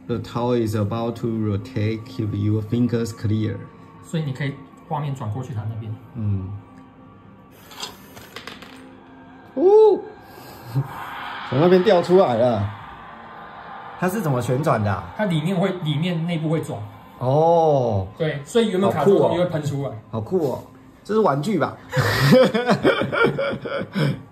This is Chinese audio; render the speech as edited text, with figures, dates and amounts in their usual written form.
The toy is about to rotate. Keep your fingers clear. 所以你可以画面转过去它那边。 嗯。哦，从那边掉出来了。它是怎么旋转的、啊？ 它里面内部会转。 哦。 对，所以原本卡住的东西会喷出来。 好酷哦！这是玩具吧？